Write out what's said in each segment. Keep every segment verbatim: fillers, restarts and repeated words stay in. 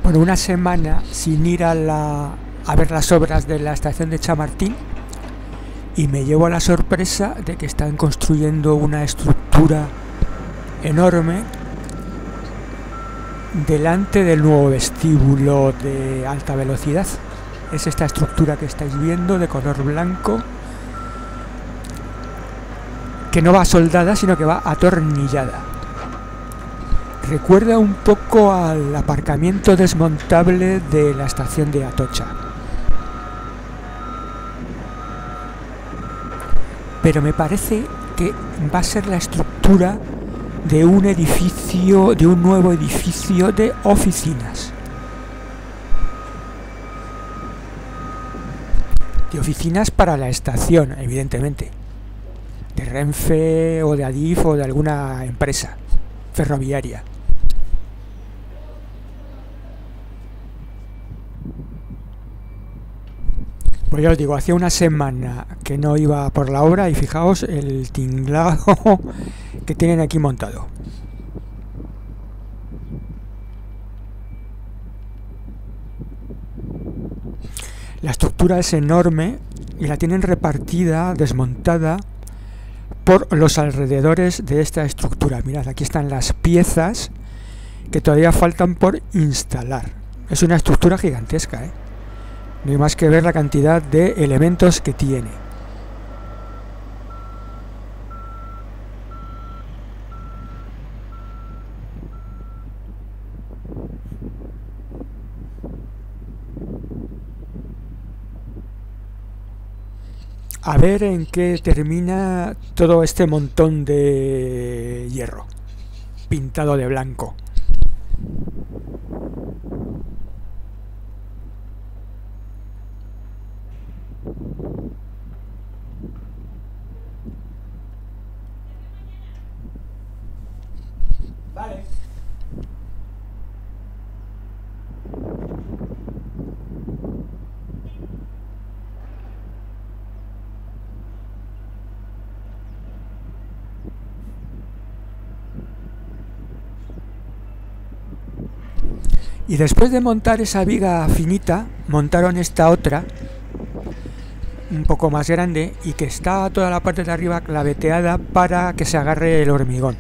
por una semana sin ir a, la, a ver las obras de la estación de Chamartín, y me llevo a la sorpresa de que están construyendo una estructura enorme delante del nuevo vestíbulo de alta velocidad. Es esta estructura que estáis viendo de color blanco, que no va soldada sino que va atornillada. Recuerda un poco al aparcamiento desmontable de la estación de Atocha. Pero me parece que va a ser la estructura de un edificio, de un nuevo edificio de oficinas. De oficinas para la estación, evidentemente. De Renfe o de Adif o de alguna empresa ferroviaria. Pues ya os digo, hacía una semana que no iba por la obra y fijaos el tinglado que tienen aquí montado. La estructura es enorme y la tienen repartida, desmontada por los alrededores de esta estructura. Mirad, aquí están las piezas que todavía faltan por instalar. Es una estructura gigantesca, ¿eh? No hay más que ver la cantidad de elementos que tiene. A ver en qué termina todo este montón de hierro pintado de blanco. Vale. Y después de montar esa viga finita, montaron esta otra, un poco más grande, y que está toda la parte de arriba claveteada para que se agarre el hormigón.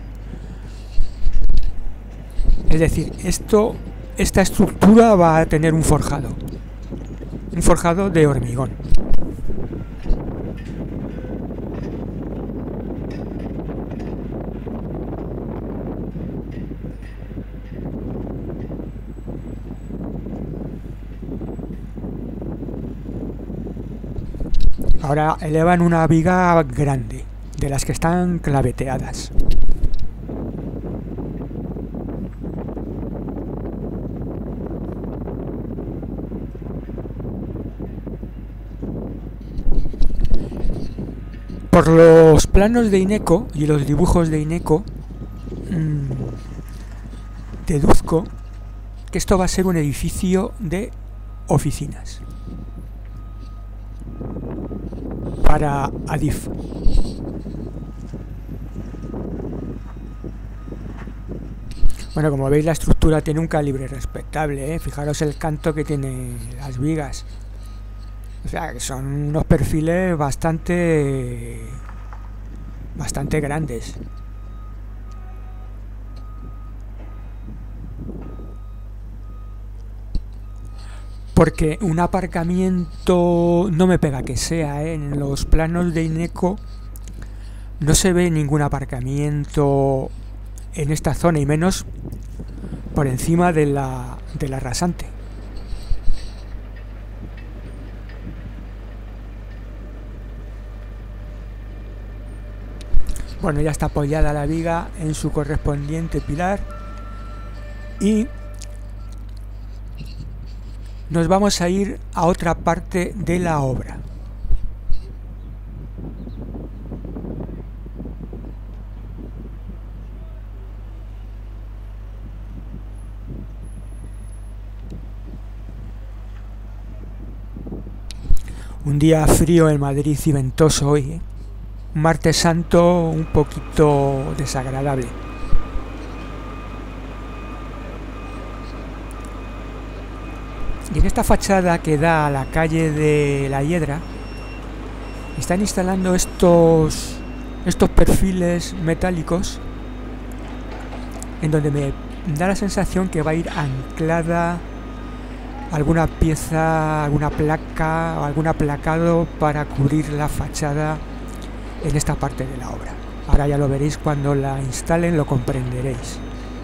Es decir, esto, esta estructura va a tener un forjado, un forjado de hormigón. Ahora elevan una viga grande, de las que están claveteadas. Por los planos de INECO y los dibujos de INECO, mmm, deduzco que esto va a ser un edificio de oficinas para Adif. Bueno, como veis, la estructura tiene un calibre respetable, ¿eh? Fijaros el canto que tiene las vigas. O sea, que son unos perfiles bastante bastante grandes. Porque un aparcamiento no me pega que sea, ¿eh? En los planos de INECO no se ve ningún aparcamiento en esta zona, y menos por encima de la, de la rasante. Bueno, ya está apoyada la viga en su correspondiente pilar y nos vamos a ir a otra parte de la obra. Un día frío en Madrid y ventoso hoy, ¿eh? Un martes santo un poquito desagradable. Y en esta fachada que da a la calle de la Hiedra están instalando estos estos perfiles metálicos en donde me da la sensación que va a ir anclada alguna pieza, alguna placa o algún aplacado para cubrir la fachada en esta parte de la obra. Ahora ya lo veréis cuando la instalen, lo comprenderéis.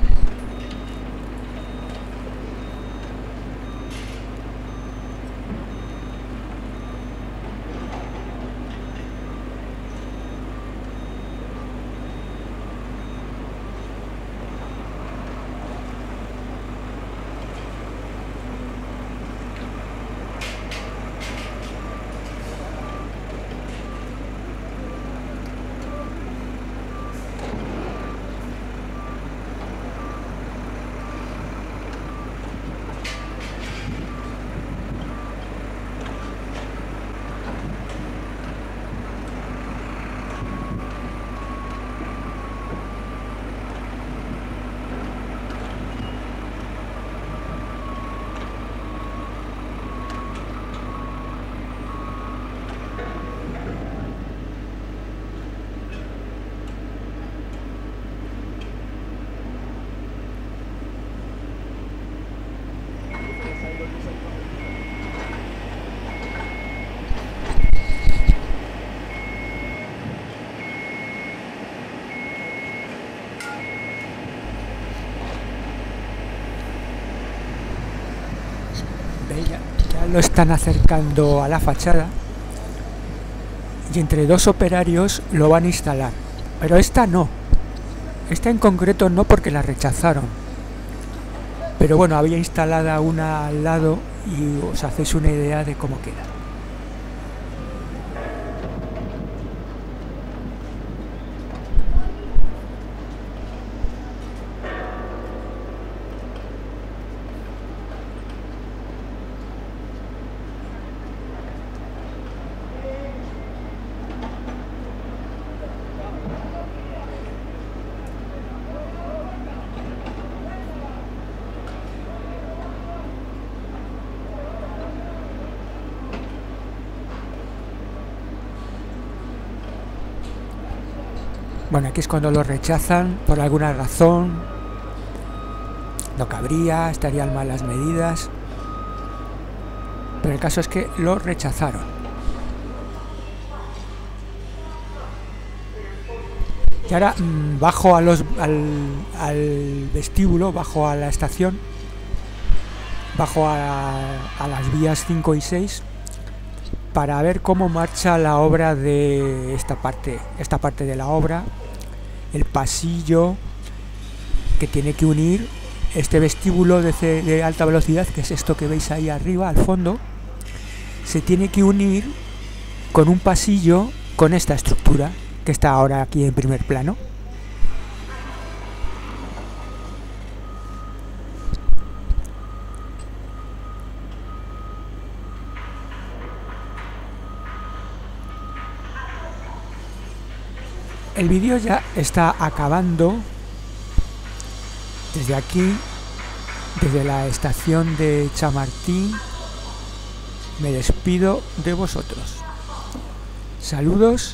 Ya, ya lo están acercando a la fachada y entre dos operarios lo van a instalar, pero esta no, esta en concreto no, porque la rechazaron, pero bueno, había instalada una al lado y os hacéis una idea de cómo queda. Bueno, aquí es cuando lo rechazan por alguna razón, no cabría, estarían mal las medidas, pero el caso es que lo rechazaron. Y ahora mmm, bajo a los, al, al vestíbulo, bajo a la estación, bajo a, a las vías cinco y seis para ver cómo marcha la obra de esta parte, esta parte de la obra, el pasillo que tiene que unir este vestíbulo de, de alta velocidad, que es esto que veis ahí arriba al fondo, se tiene que unir con un pasillo con esta estructura que está ahora aquí en primer plano. El vídeo ya está acabando. Desde aquí, desde la estación de Chamartín, me despido de vosotros. Saludos,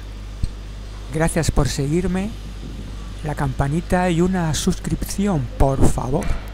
gracias por seguirme, la campanita y una suscripción, por favor.